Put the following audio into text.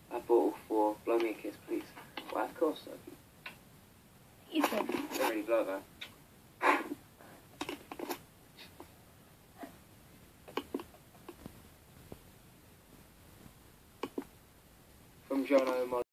A bottle for Blow Me a Kiss, please. Why, of course, Sophie. You said. Don't really blow that. From John O'Malley.